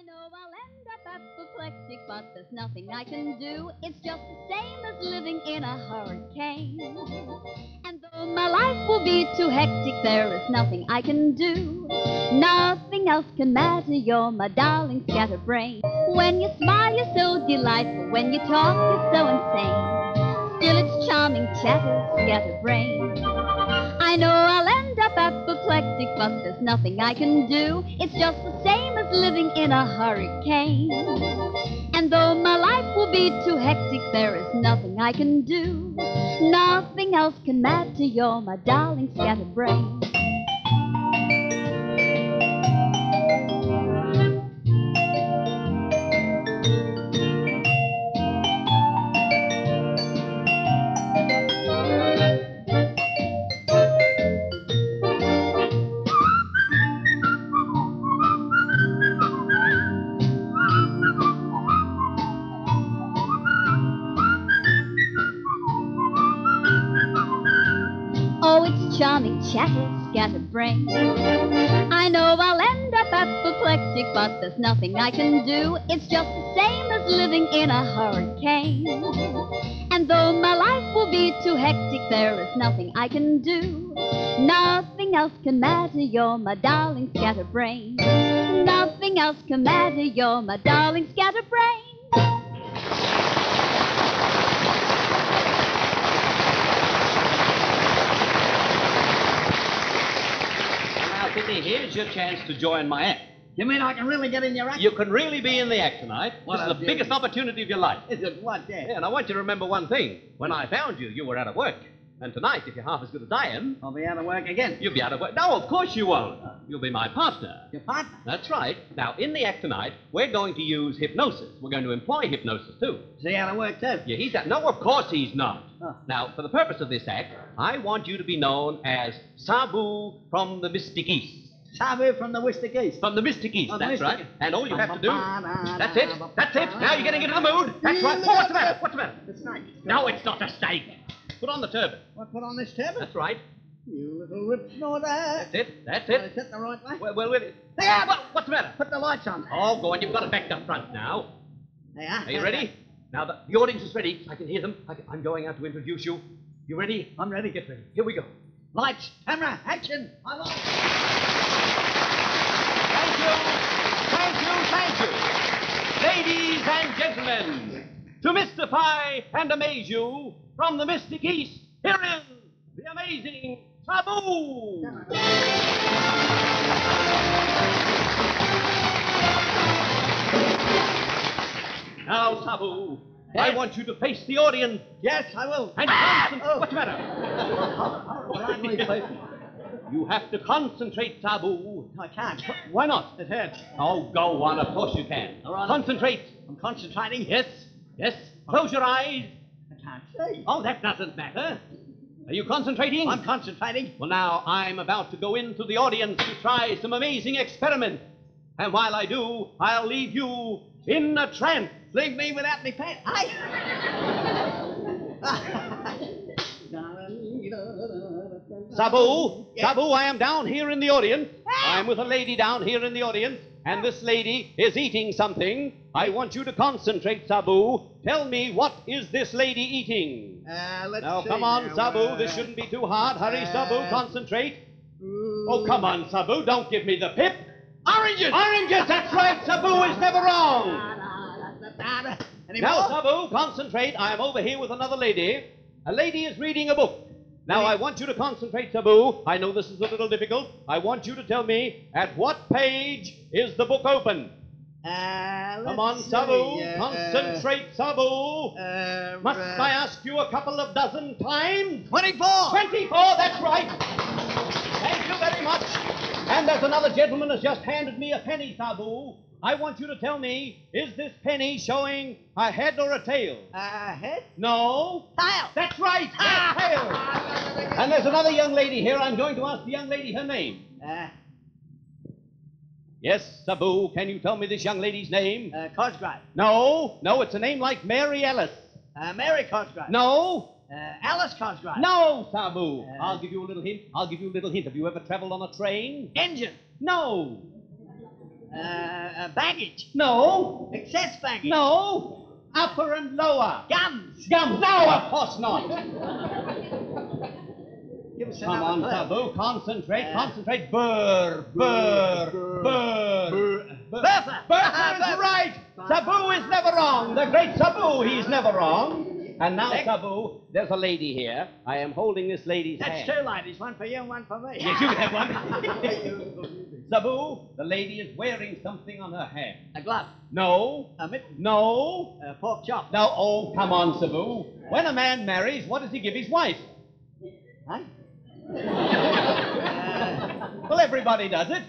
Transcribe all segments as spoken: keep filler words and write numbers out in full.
know I'll end up apoplectic, but there's nothing I can do. It's just the same as living in a hurricane. And though my life will be too hectic, there is nothing I can do. Nothing else can matter, you're my darling scatterbrain. When you smile, you're so delightful. When you talk, you're so insane. Still, it's charming chatter, scatterbrain. I know I'll end up apoplectic, but there's nothing I can do. It's just the same as living in a hurricane. And though my life will be too hectic, there is nothing I can do. Nothing else can matter, you're my darling scatterbrain. Oh, it's charming chatter, scatterbrain. I know I'll end up apoplectic, but there's nothing I can do. It's just the same as living in a hurricane. And though my life will be too hectic, there is nothing I can do. Nothing else can matter, you're my darling scatterbrain. Nothing else can matter, you're my darling scatterbrain. Sydney, here's your chance to join my act. You mean I can really get in your act? You can really be in the act tonight. What this is the do? biggest opportunity of your life. Is it what, Dad? Yeah, and I want you to remember one thing. When I found you, you were out of work. And tonight, if you're half as good as I am... I'll be out of work again. You'll be out of work. No, of course you won't. You'll be my partner. Your partner? That's right. Now, in the act tonight, we're going to use hypnosis. We're going to employ hypnosis, too. Is he out of work, too? Yeah, he's out. No, of course he's not. Oh. Now, for the purpose of this act, I want you to be known as Sabu from the Mystic East. Sabu from the Mystic East. From the Mystic East, Oh, that's Mystic right. East. And all you have to do... That's it. That's it. Now you're getting into the mood. That's right. Oh, what's the matter? What's the matter? The snake. No, it's not a snake. Put on the turban. What, put on this turban? That's right. You little rip snorter. That's it. That's Is it. that the right way? Well, well, well there. What, what's the matter? Put the lights on. Oh, go on. You've got it back to front now. They are. Are you ready? Now, the, the audience is ready. I can hear them. I can, I'm going out to introduce you. You ready? I'm ready. Get ready. Here we go. Lights, camera, action. I'm on. Thank you, thank you, thank you. Ladies and gentlemen, to mystify and amaze you, from the Mystic East, here is the amazing Sabu. Now, Sabu, I want you to face the audience. Yes, I will. And concentrate. Oh. What's the matter? Right way, please. You have to concentrate, Sabu. I can't. Why not? It hurts. Oh, go on. Of course you can. All right. Concentrate. I'm concentrating. Yes, yes. Close your eyes. I can't see. Oh, that doesn't matter. Are you concentrating? I'm concentrating. Well, now, I'm about to go into the audience to try some amazing experiment. And while I do, I'll leave you in a trance. Leave me without me pants. Hey! Sabu, Yes. Sabu, I am down here in the audience. I'm with a lady down here in the audience, and this lady is eating something. I want you to concentrate, Sabu. Tell me, what is this lady eating? Uh, let's Now, see come on, now, Sabu. uh, This shouldn't be too hard. Hurry, uh, Sabu. Concentrate. ooh. Oh, come on, Sabu. Don't give me the pip. Oranges! Oranges, that's right. Sabu is never wrong. Any Now, more? Sabu, concentrate. I am over here with another lady. A lady is reading a book. Now, I want you to concentrate, Sabu. I know this is a little difficult. I want you to tell me, at what page is the book open? Uh, Come on, let's Sabu. see, uh, Concentrate, Sabu. Uh, Must uh, I ask you a couple of dozen times? twenty-four! twenty-four, that's right. Thank you very much. And there's another gentleman has just handed me a penny, Sabu. I want you to tell me, is this penny showing a head or a tail? Uh, head? No. Tail! That's right. Yes, tail. And there's another young lady here. I'm going to ask the young lady her name. Uh, Yes, Sabu, can you tell me this young lady's name? uh, Cosgrave. No. No, it's a name like Mary Ellis. Uh, Mary Cosgrave. No. Uh, Alice Cosgrave. No, Sabu. Uh, I'll give you a little hint. I'll give you a little hint. Have you ever traveled on a train? Engine. No. Uh, uh, baggage. No. Excess baggage. No. Upper and lower. Gums. Gums. No, of course not. Give us Come another on, clue. Sabu. Concentrate, Uh, concentrate. Burr, burr, burr, burr. Bertha. Bertha is right. Sabu is never wrong. The great Sabu, he's never wrong. And now, Next. Sabu, there's a lady here. I am holding this lady's That's hand. two ladies, one for you and one for me. Yes, you have one. Sabu, the lady is wearing something on her hand. A glove. No. A mitten. No. A pork chop. No. Oh, come on, Sabu. When a man marries, what does he give his wife? Huh? Uh, Well, everybody does it.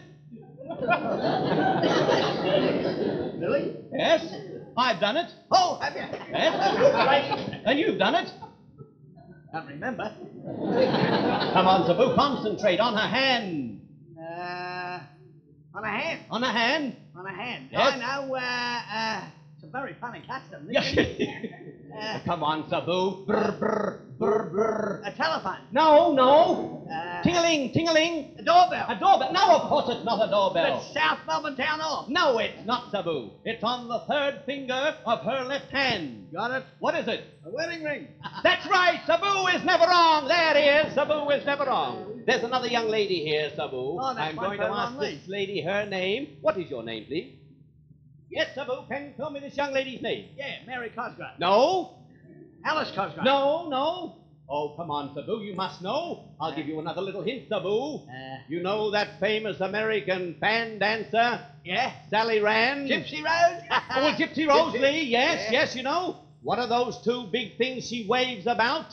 really? Yes. I've done it. Oh, have you? Yes. And you've done it. Can't remember. Come on, Sabu, concentrate on her hand. Uh, on a hand. On her hand. On a hand. Yes. I know. Uh, uh, it's a very funny custom. Yes. Isn't it? uh, Come on, Sabu. Brr, brr, brr, brr. a telephone. No, no. Uh, Ting-a-ling, ting-a-ling. a doorbell. A doorbell. No, of course it's not a doorbell. It's South Melbourne Town Hall. No, it's not, Sabu. It's on the third finger of her left hand. Got it? What is it? A wedding ring. That's right. Sabu is never wrong. There he is. Sabu is never wrong. There's another young lady here, Sabu. Oh, that's I'm one going for to ask Ron this Lee. lady her name. What is your name, please? Yes, Sabu. Can you tell me this young lady's name? Yeah, Mary Cosgrove. No. Alice Cosgrove. No, no. Oh, come on, Sabu. You must know. I'll give you another little hint, Sabu. Uh, You know that famous American fan dancer, yeah. Sally Rand? Gypsy Rose. Oh, Gypsy Rose Gypsy. Lee, yes, Yeah. yes, you know. What are those two big things she waves about?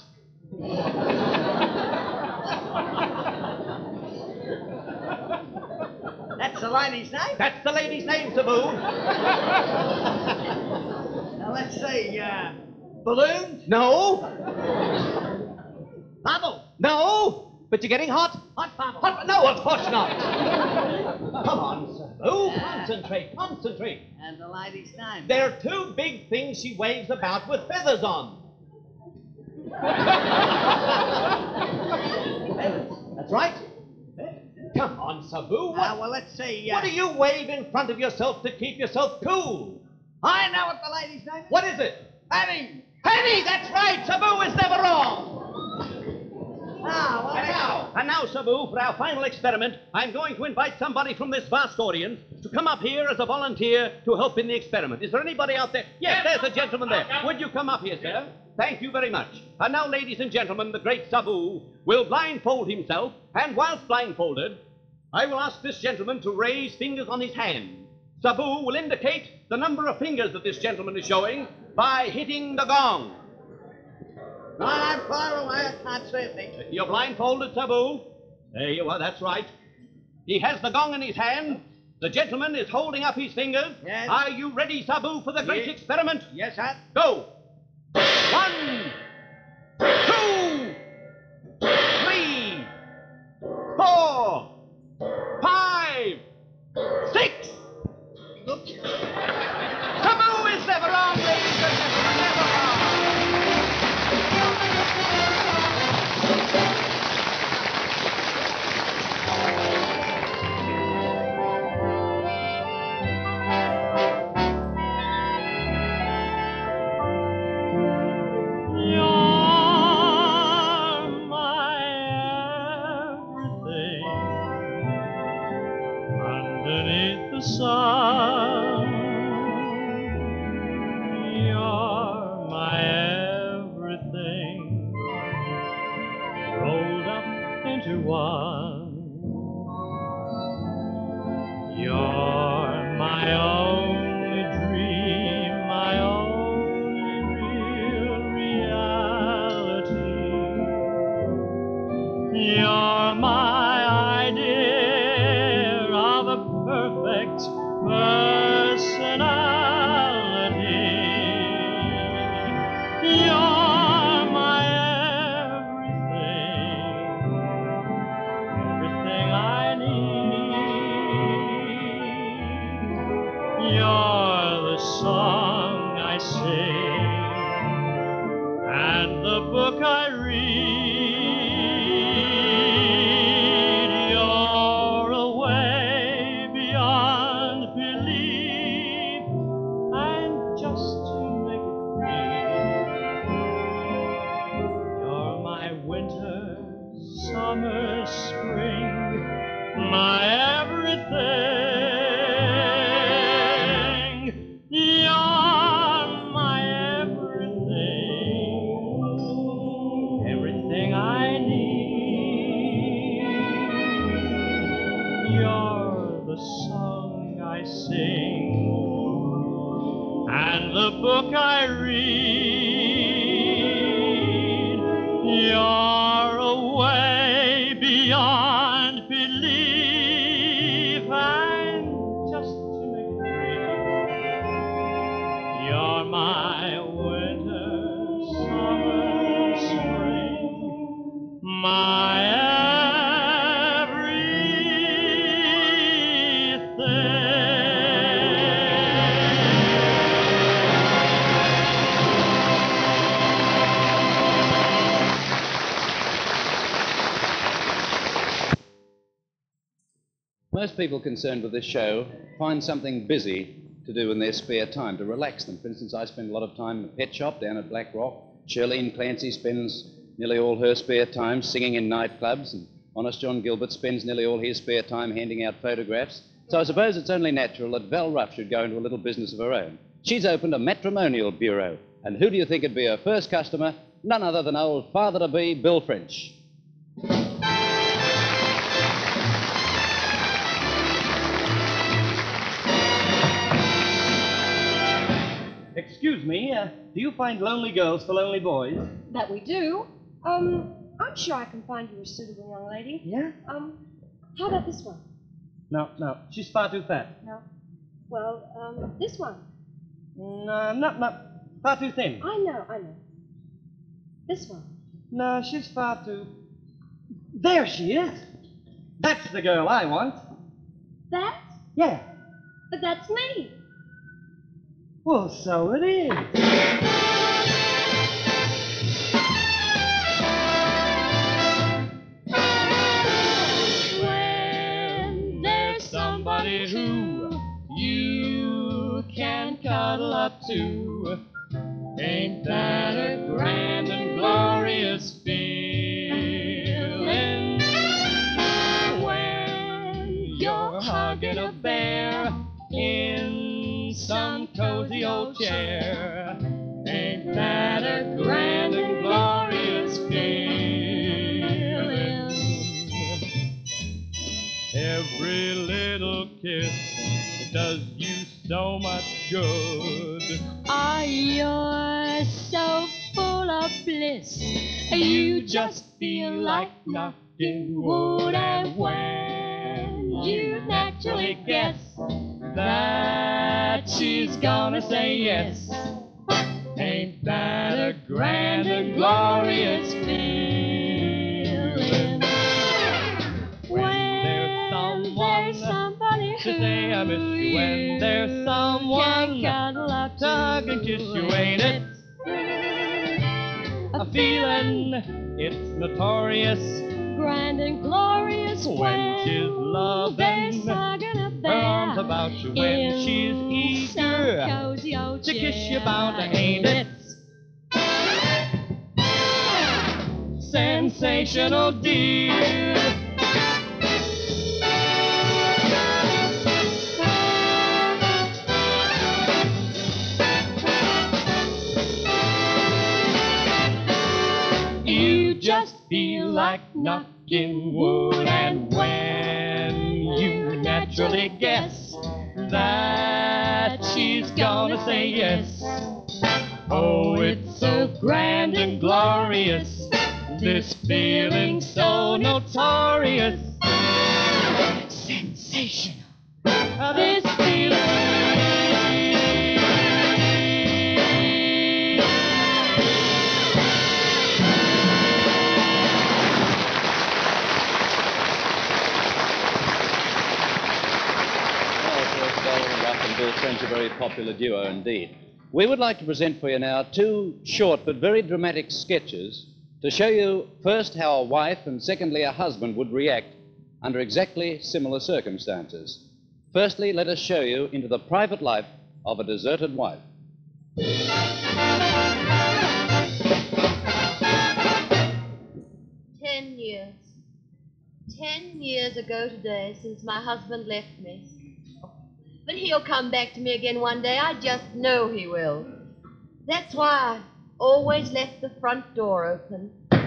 That's the lady's name. That's the lady's name, Sabu. Now let's see. Uh, balloons. No, Bubble. no. But you're getting hot. Hot bubble. Hot? No, of course not. Come on, Sabu. Concentrate, concentrate. And the lady's name. There are two big things she waves about with feathers on. That's right. Come on, Sabu. Uh, What, well, let's see. Uh, what do you wave in front of yourself to keep yourself cool? I know what the lady's name is. What is it? Penny. Penny, that's right. Sabu is never wrong. Ah, well, And now, and now, Sabu, for our final experiment, I'm going to invite somebody from this vast audience to come up here as a volunteer to help in the experiment. Is there anybody out there? Yes, there's a gentleman there. Would you come up here, sir? Thank you very much. And now, ladies and gentlemen, the great Sabu will blindfold himself, and whilst blindfolded, I will ask this gentleman to raise fingers on his hand. Sabu will indicate the number of fingers that this gentleman is showing by hitting the gong. Right, I'm far away. I can't see a thing. You're blindfolded, Sabu. There you are, that's right. He has the gong in his hand. The gentleman is holding up his fingers. Yes. Are you ready, Sabu, for the great Yes. experiment? Yes, sir. Go. One, two, three, four, five, six. Oops. Sabu is never wrong, ladies and gentlemen, never wrong. Sun, you're my everything, rolled up into one. You're my only dream, my only real reality. You're my idea of a perfect personality. You're my everything, everything I need. You're the song I sing and the book I read. You're a way beyond book I read, you're away beyond belief, and just to make it brief, you're my winter, summer, spring, my Most people concerned with this show find something busy to do in their spare time to relax them. For instance, I spend a lot of time in the pet shop down at Black Rock. Shirlene Clancy spends nearly all her spare time singing in nightclubs, and honest John Gilbert spends nearly all his spare time handing out photographs. So I suppose it's only natural that Val Ruff should go into a little business of her own. She's opened a matrimonial bureau, and who do you think would be her first customer? None other than old father-to-be Bill French. Excuse me, uh, do you find lonely girls for lonely boys? That we do. Um, I'm sure I can find you a suitable young lady. Yeah? Um, how about this one? No, no, she's far too fat. No. Well, um, this one. No, not, not, far too thin. I know, I know. This one. No, she's far too... There she is! That's the girl I want. That? Yeah. But that's me. Well, so it is. When there's somebody who you can cuddle up to, ain't that a grand and glorious feeling? When you're hugging a bear in some cozy old chair, ain't that a grand and glorious feeling? Every little kiss does you so much good. Ah, you're so full of bliss, you just feel like knocking wood. And when you naturally guess that she's gonna say yes, ain't that a grand and glorious feeling? When there's someone there's somebody to say I miss you, when there's someone to hug and kiss you, ain't it a feeling? It's notorious, grand and glorious, when she's loving her arms about you, when she's eager to kiss you about her, ain't it sensational, dear? You just feel like knocking wood, and when you naturally guess that she's gonna say yes, oh, it's so grand and glorious, this feeling so notorious, sensational, this feeling. Bill French, a very popular duo indeed. We would like to present for you now two short but very dramatic sketches to show you first how a wife and secondly a husband would react under exactly similar circumstances. Firstly, let us show you into the private life of a deserted wife. Ten years. Ten years ago today since my husband left me. But he'll come back to me again one day. I just know he will. That's why I always left the front door open.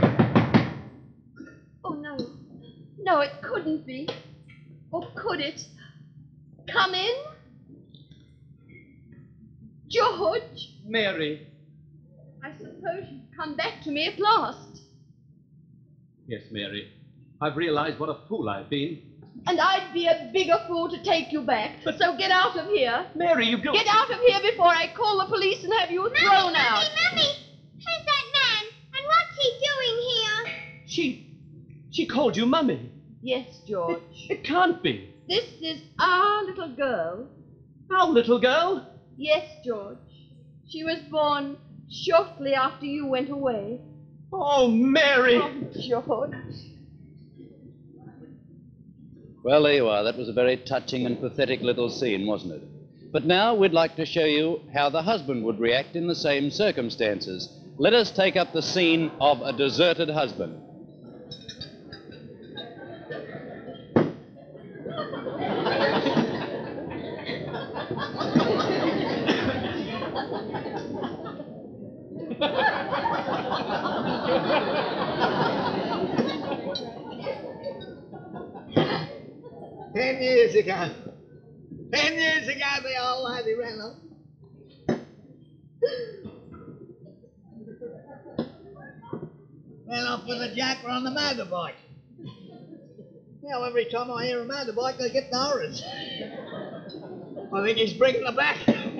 Oh, no. No, it couldn't be. Or could it? Come in? George? Mary. I suppose you've come back to me at last. Yes, Mary. I've realized what a fool I've been. And I'd be a bigger fool to take you back. So get out of here. Mary, you don't... Get out of here before I call the police and have you Mummy, thrown Mummy, out. Mummy! Who's that man? And what's he doing here? She... She called you Mummy. Yes, George. It can't be. This is our little girl. Our little girl? Yes, George. She was born shortly after you went away. Oh, Mary. Oh, George. Well, there you are. That was a very touching and pathetic little scene, wasn't it? But now we'd like to show you how the husband would react in the same circumstances. Let us take up the scene of a deserted husband. Ten years ago. Ten years ago, the old lady ran off. Ran off with a jacker on the motorbike. Now, every time I hear a motorbike, I get the horrors. I think he's bringing her back.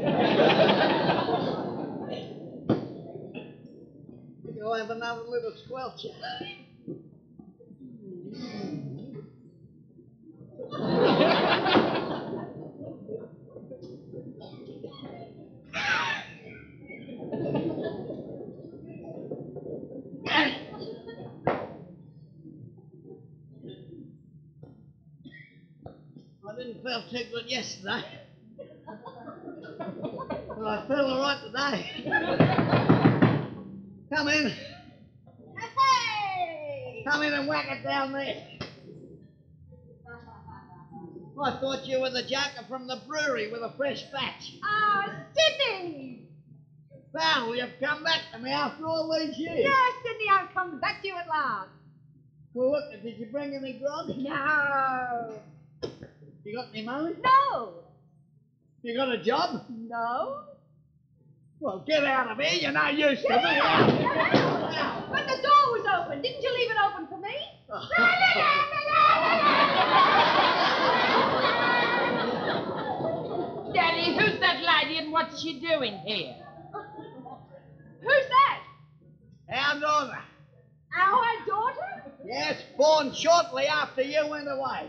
You'll have another little squelcher. I didn't feel too good yesterday. But I feel all right today. Come in. Hey! Come in and whack it down there. I thought you were the jacker from the brewery with a fresh batch. Oh, Sydney! Val, you've come back to me after all these years. Yeah, Sydney, I'm coming back to you at last. Well, look, did you bring any grog? No. You got any money? No. You got a job? No. Well, get out of here. You're no use to Get me. out, get out. But the door was open. Didn't you leave it open for me? Daddy, who's that lady and what's she doing here? Who's that? Our daughter. Our daughter? Yes, born shortly after you went away.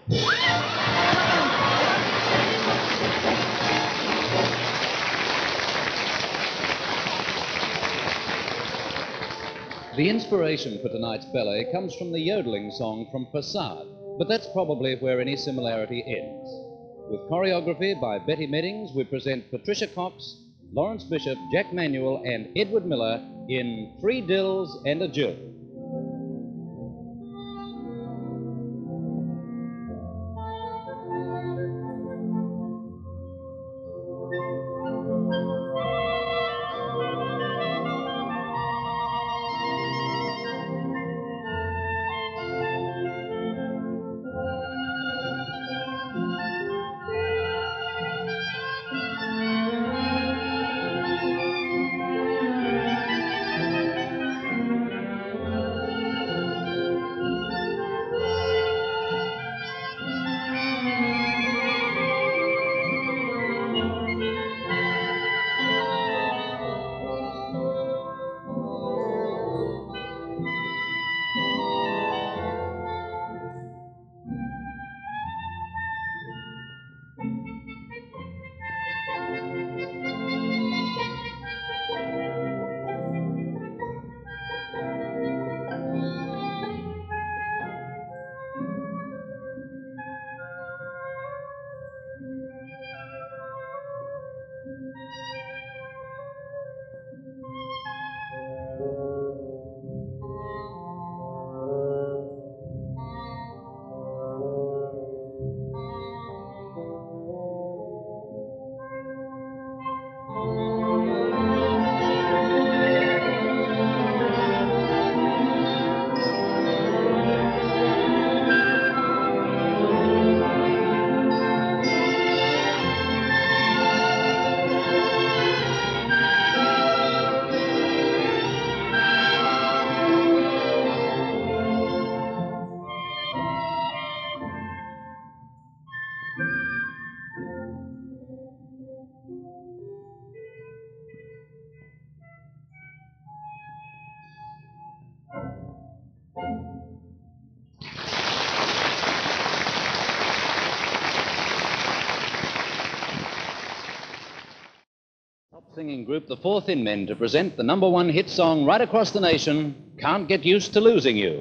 The inspiration for tonight's ballet comes from the yodeling song from Facade, but that's probably where any similarity ends. With choreography by Betty Meddings, we present Patricia Cox, Lawrence Bishop, Jack Manuel, and Edward Miller in Three Dills and a Jill. Singing group, the Four Thin Men, to present the number one hit song right across the nation, Can't Get Used to Losing You.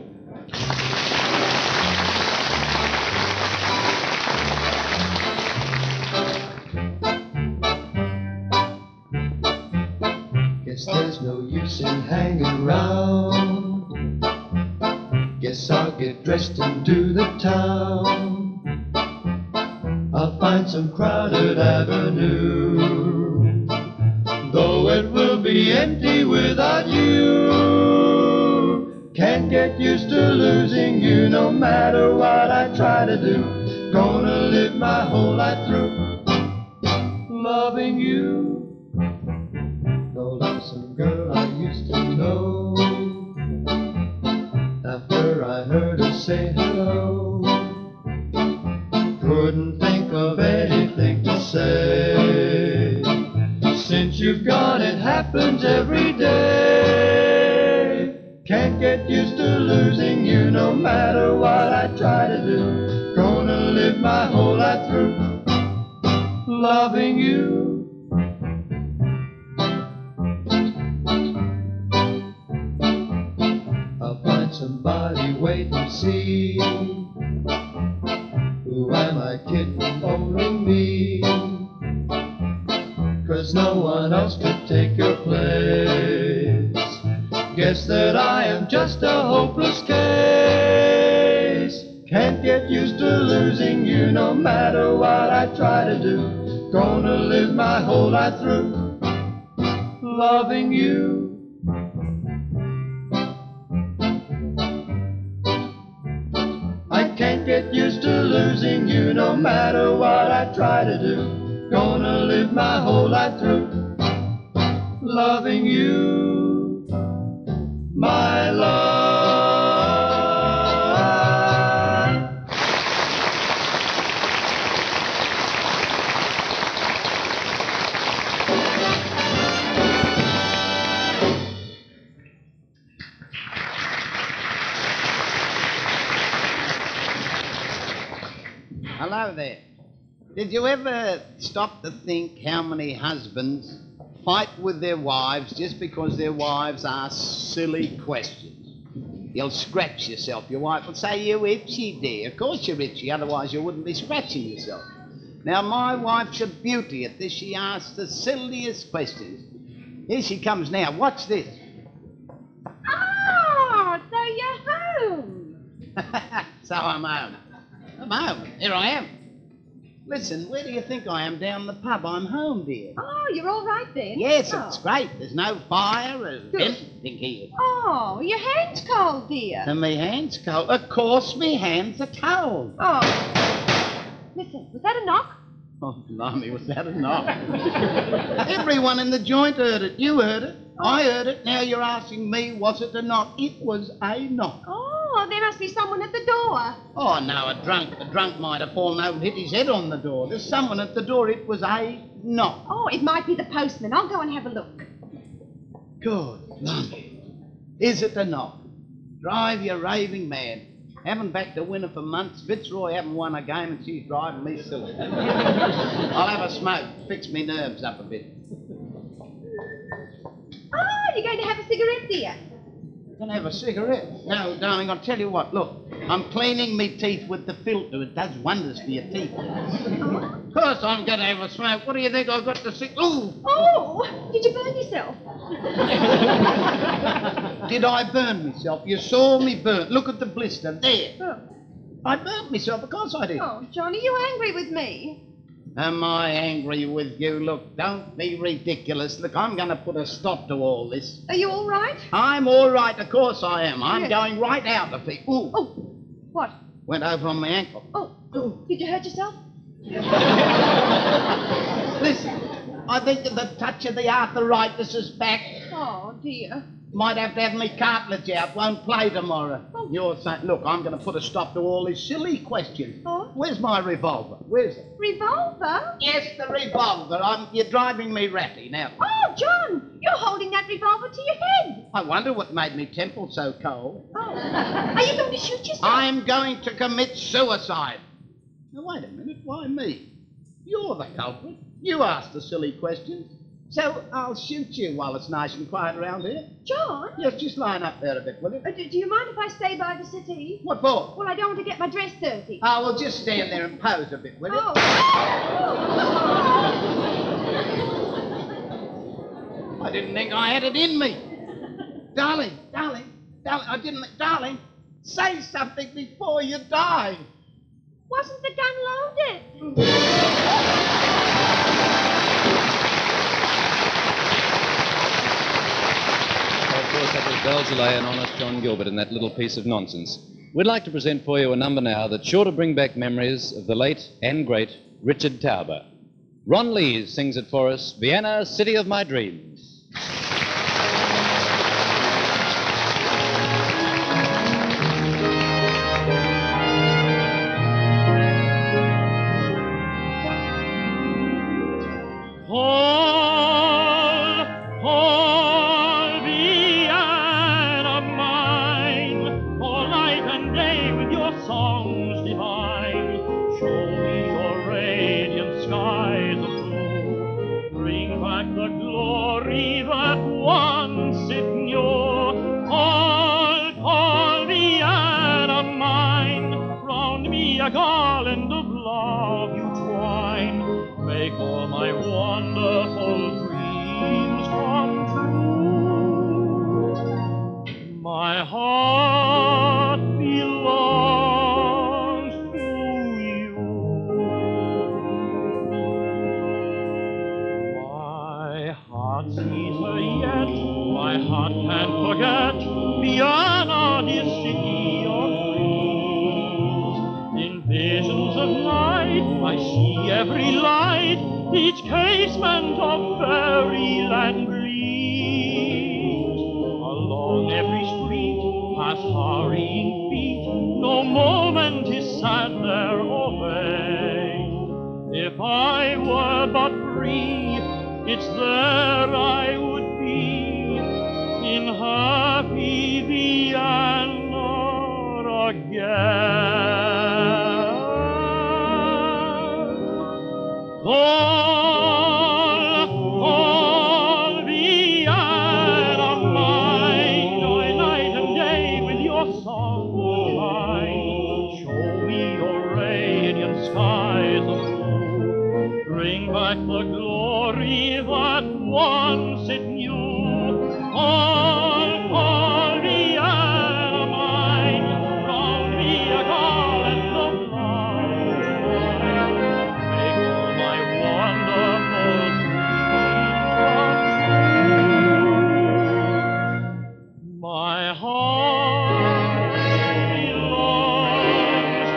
Guess there's no use in hanging around. Guess I'll get dressed and do the town. I'll find some crowded avenue, though it will be empty without you. Can't get used to losing you, no matter what I try to do. Gonna live my whole life through loving you. The lonesome girl I used to know, after I heard her say hello, couldn't think of anything to say. Since you've gone, it happens every day. Can't get used to losing you, no matter what I try to do. Gonna live my whole life through loving you. I'll find somebody wait and see. Who am I kidding? Only me. 'Cause no one else could take your place. Guess that I am just a hopeless case. Can't get used to losing you, no matter what I try to do. Gonna live my whole life through loving you. I can't get used to losing you, no matter what I try to do. Gonna live my whole life through loving you, my love. Hello there. Did you ever stop to think how many husbands fight with their wives just because their wives ask silly questions? You'll scratch yourself. Your wife will say, "You itchy, dear." Of course you're itchy, otherwise you wouldn't be scratching yourself. Now, my wife's a beauty at this. She asks the silliest questions. Here she comes now. Watch this. Oh, so you're home. So I'm home. I'm home. Here I am. Listen, where do you think I am? Down the pub. I'm home, dear. Oh, you're all right then? Yes, oh. It's great. There's no fire or Good. anything here. Oh, your hand's cold, dear. And me hands cold. Of course me hands are cold. Oh. Listen, was that a knock? Oh, blimey, was that a knock? Everyone in the joint heard it. You heard it. Oh. I heard it. Now you're asking me, was it a knock? It was a knock. Oh, there must be someone at the door. Oh, no, a drunk. A drunk might have fallen over and hit his head on the door. There's someone at the door. It was a knock. Oh, it might be the postman. I'll go and have a look. Good blimey. Is it a knock? Drive you raving mad. Haven't backed a winner for months. Fitzroy haven't won a game and she's driving me silly. I'll have a smoke. Fix me nerves up a bit. Oh, you're going to have a cigarette, dear? Can I have a cigarette? No, darling, I'll tell you what. Look, I'm cleaning me teeth with the filter. It does wonders for your teeth. Of course I'm going to have a smoke. What do you think I've got to see? Ooh! Oh, did you burn yourself? Did I burn myself? You saw me burn. Look at the blister. There. Oh. I burnt myself. Of course I did. Oh, John, are you angry with me? Am I angry with you? Look, don't be ridiculous. Look, I'm going to put a stop to all this. Are you all right? I'm all right. Of course I am. I'm Yes. going right out of it. Ooh. Oh, what? Went over on my ankle. Oh, oh, did you hurt yourself? Listen, I think that the touch of the arthritis is back. Oh, dear. Might have to have me cartilage out. Won't play tomorrow. Oh. You're saying, look, I'm going to put a stop to all these silly questions. Oh? Where's my revolver? Where's it? Revolver? Yes, the revolver. I'm, you're driving me ratty now. Oh, John, you're holding that revolver to your head. I wonder what made me temple so cold. Oh, are you going to shoot yourself? I'm going to commit suicide. Now, wait a minute. Why me? You're the culprit. You asked the silly questions. So I'll shoot you while it's nice and quiet around here. John? Yes, just line up there a bit, will you? Uh, do, do you mind if I stay by the settee? What for? Well, I don't want to get my dress dirty. Oh, well, just stand there and pose a bit, will you? Oh. I didn't think I had it in me. Darling, darling, darling, I didn't... Darling, say something before you die. Wasn't the gun loaded? Of course, that was Belle Jellay and honest John Gilbert in that little piece of nonsense. We'd like to present for you a number now that's sure to bring back memories of the late and great Richard Tauber. Ron Lees sings it for us, Vienna, City of My Dreams. a garland of love you twine, make all my wonderful dreams come true. My heart belongs to you. My heart sees her yet, my heart can't forget Vienna, dear city of dreams. In visions of night I see every light, each casement of fairyland gleams. Along every street pass hurrying feet, no moment is sad there or vain. If I were but free, it's there I would be, in happy Vienna again. All, all Vienna mine, night and day with your song shine. Show me your radiant skies of blue, bring back the glory that once it knew. All, all Vienna mine, round me a garland of light. Make all my wonderful dreams come true. My heart belongs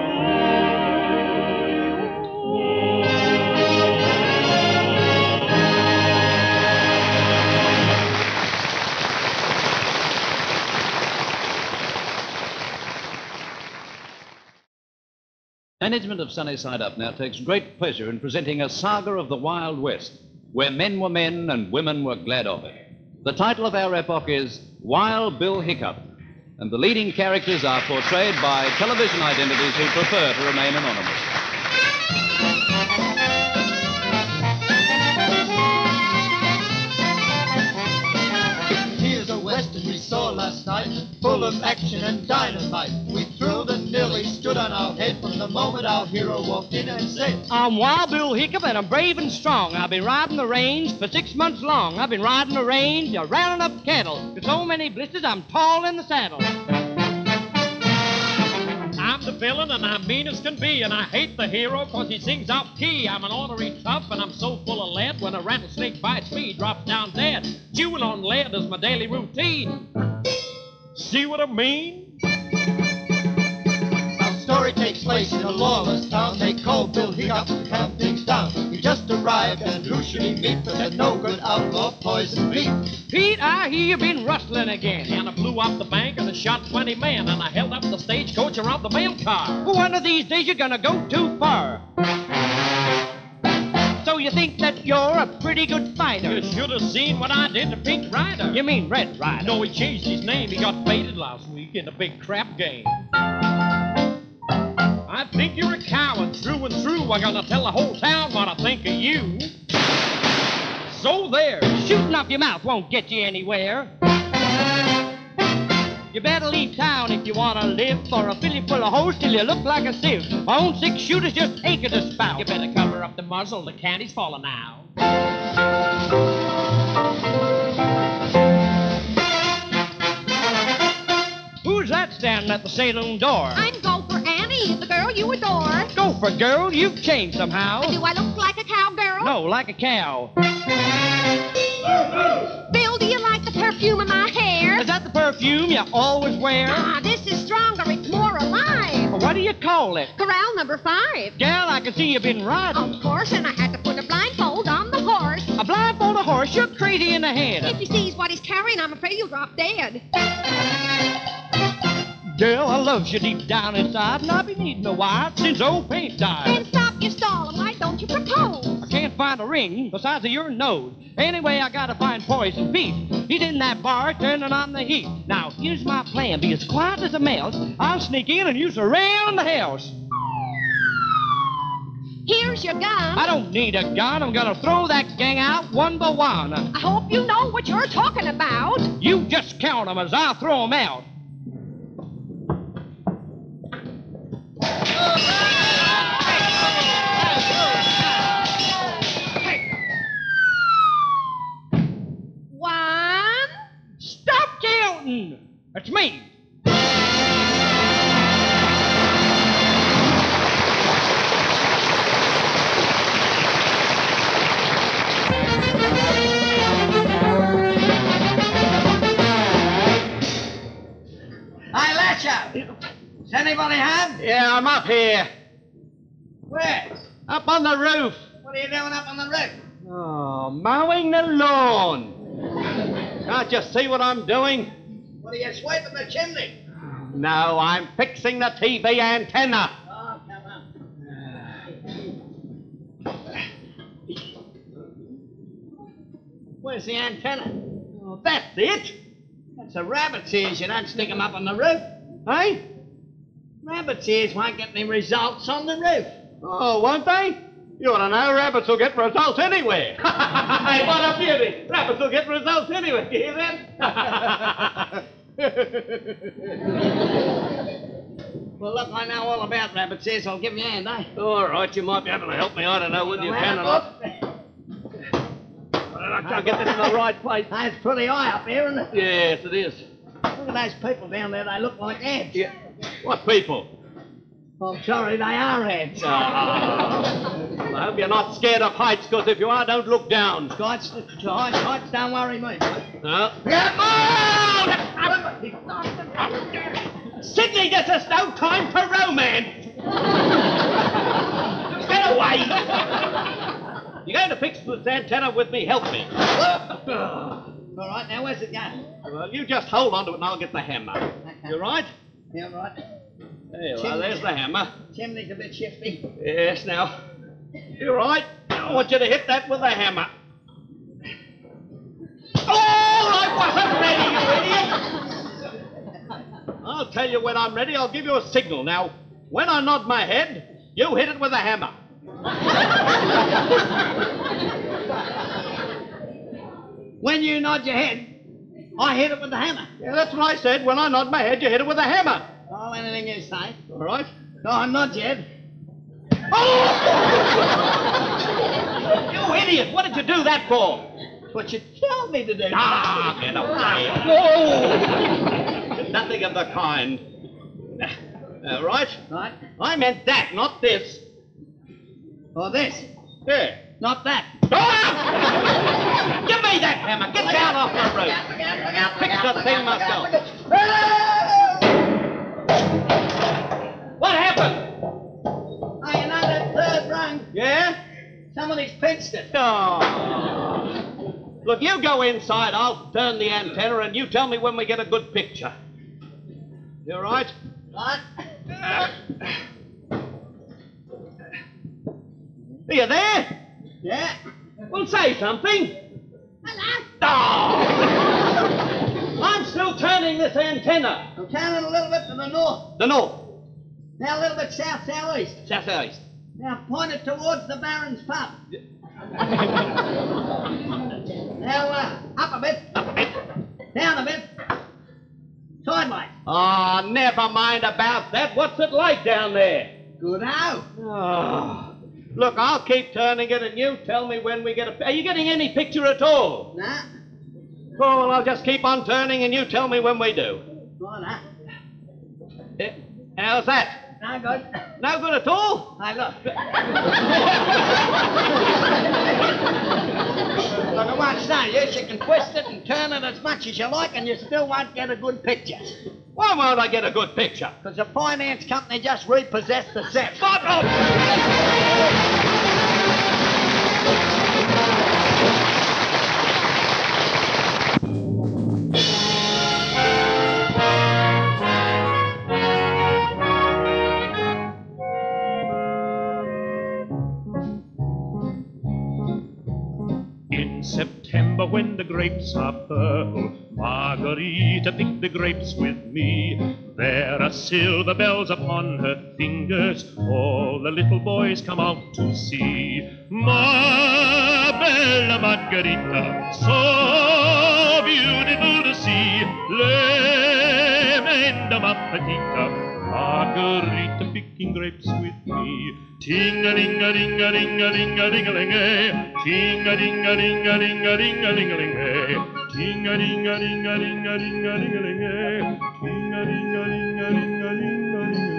Management of Sunny Side Up now takes great pleasure in presenting a saga of the Wild West, where men were men and women were glad of it. The title of our epoch is Wild Bill Hickok, and the leading characters are portrayed by television identities who prefer to remain anonymous. Here's a western we saw last night, full of action and dynamite. We thrilled and nearly stood on our head from the moment our hero walked in and said, I'm Wild Bill Hickok and I'm brave and strong. I've been riding the range for six months long. I've been riding the range, uh, rounding up cattle. With so many blisters, I'm tall in the saddle. I'm the villain and I'm mean as can be, and I hate the hero cause he sings off key. I'm an ornery tough and I'm so full of lead, when a rattlesnake bites me, he drops down dead. Chewing on lead is my daily routine. See what I mean? our story takes place in a lawless town. They call Bill Hickok to calm things down. He just arrived and who should he meet but the no-good outlaw Poison Pete. Pete, I hear you've been rustling again. And I blew off the bank and I shot twenty men, and I held up the stagecoach and robbed the mail car. One of these days you're gonna go too far. So you think that you're a pretty good fighter? You should have seen what I did to Pink Rider. You mean Red Rider? No, he changed his name. He got faded last week in a big crap game. I think you're a coward through and through. I'm gonna tell the whole town what I think of you. so there. Shooting up your mouth won't get you anywhere. You better leave town if you want to live, for a filly full of hoes till you look like a sieve. My own six shooters just ache at the spout. You better cover up the muzzle, the candy's falling out. Who's that standing at the saloon door? I'm Gopher Annie, the girl you adore. Gopher girl, you've changed somehow. Do I look like a cowgirl? No, like a cow. Bill, do you like the perfume of my hair? Is that the perfume you always wear? Ah, this is stronger. It's more alive. What do you call it? Corral number five. Gal, I can see you've been riding. Of course, and I had to put a blindfold on the horse. A blindfold of horse? You're crazy in the head. If he sees what he's carrying, I'm afraid he'll drop dead. Girl, I love you deep down inside, and I've been needing a wife since old paint died. Then stop your stalling. Why don't you propose? I can't find a ring the size of your nose. Anyway, I gotta find Poison Pete. He's in that bar turning on the heat. Now, here's my plan. Be as quiet as a mouse. I'll sneak in and use around the house. Here's your gun. I don't need a gun. I'm gonna throw that gang out one by one. I hope you know what you're talking about. You just count them as I throw them out. One. Stop counting. It's me. Hey, Lashwood. Is anybody home? Yeah, I'm up here. Where? Up on the roof. What are you doing up on the roof? Oh, mowing the lawn. Can't you see what I'm doing? What are you sweeping the chimney? No, I'm fixing the T V antenna. Oh, come on. Where's the antenna? Oh, that's it. That's a rabbit's ears. You don't stick them up on the roof. Hey? Rabbit's ears won't get any results on the roof. Oh, won't they? You ought to know rabbits will get results anywhere. Hey, what a beauty. Rabbits will get results anywhere. You hear that? Well, look, I know all about rabbit's ears. I'll give you a hand, eh? All right, you might be able to help me. I don't know whether you can or not. Well, I can't get this in the right place. Hey, it's pretty high up here, isn't it? Yes, it is. Look at those people down there. They look like ants. Yeah. What people? I'm sorry, they are ants. Oh. I hope you're not scared of heights, because if you are, don't look down. Heights, heights, heights don't worry me. No. Sydney, this is no time for romance. Get away. You're going to fix this antenna with me. Help me. All right, now where's it going? Well, you just hold on to it and I'll get the hammer. Okay. You right? Yeah, right. There, well, there's the hammer. Chimney's a bit shifty. Yes, now. You're right. I want you to hit that with the hammer. Oh, I wasn't ready, you idiot! I'll tell you when I'm ready. I'll give you a signal. Now, when I nod my head, you hit it with the hammer. When you nod your head, I hit it with the hammer. Yeah, that's what I said. When I nod my head, you hit it with the hammer. Oh, anything you say. All right. Go on, nod your head. Oh! You idiot! What did you do that for? That's what you told me to do. Ah, get away. Whoa! Nothing of the kind. Uh, right? Right. I meant that, not this. Or this. Yeah. Not that. Ah! Give me that hammer. Get down off the roof. Fix the thing myself. What happened? Oh, you know that third rung? Yeah? Somebody's pinched it. Oh. Look, you go inside. I'll turn the antenna and you tell me when we get a good picture. You all right? Right. Uh, are you there? Yeah. Well, say something. Hello. Oh. I'm still turning this antenna. I'm turning a little bit to the north. The north. Now a little bit south, southeast. Southeast. Now point it towards the Baron's pub. Now, uh, up a bit. Up a bit. Down a bit. Sideways. Oh, never mind about that. What's it like down there? Good now. Oh. Look, I'll keep turning it and you tell me when we get a... Are you getting any picture at all? Nah. Oh, well, I'll just keep on turning and you tell me when we do. Right, nah. Eh, how's that? No good. No good at all? Hey, look. Look, I won't say yes, you can twist it and turn it as much as you like and you still won't get a good picture. Why won't I get a good picture? Because the finance company just repossessed the set. Fuck off! September when the grapes are purple, Margarita picked the grapes with me. There are silver bells upon her fingers, all the little boys come out to see. Ma bella Margarita, so beautiful to see. Lemenda ma petita, Margarita picking grapes with me. Ting-a-ding-a-ding-a-ding-a-ding-a-ding-a-ling-a, ting-a-ding-a-ding-a-ding-a-ding-a-ling-a, ting-a-ding-a-ding-a-ding-a-ding-a-ling-a, ting-a-ding-a-ding-a-ding-a-ding-a-ling-a.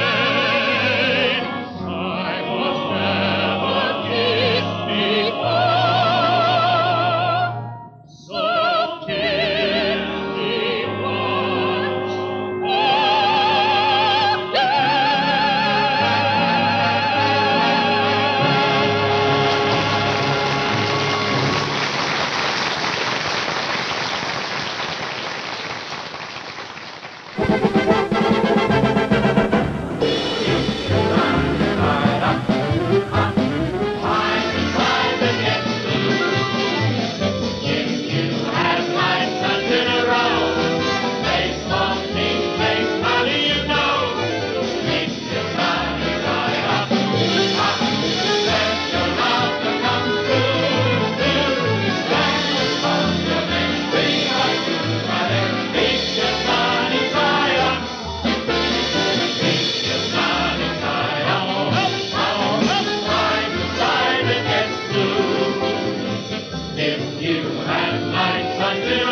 Before If you have nights until